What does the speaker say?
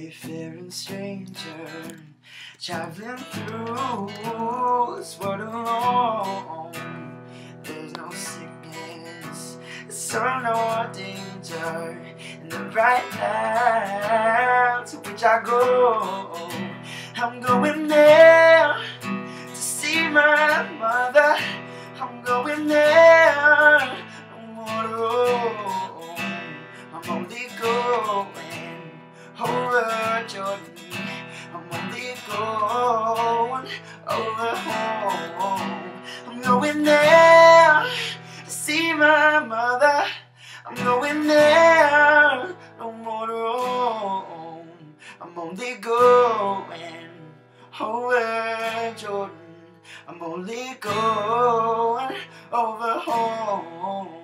wayfaring stranger, traveling through this world alone. There's no sickness, so no danger in the bright land to which I go. I'm going there to see my mother. I'm going there, no more to roam. I'm only going over Jordan. I'm only going over home. I'm going there to see my mother. I'm going there, no more to roam. I'm only going over Jordan. I'm only going over home.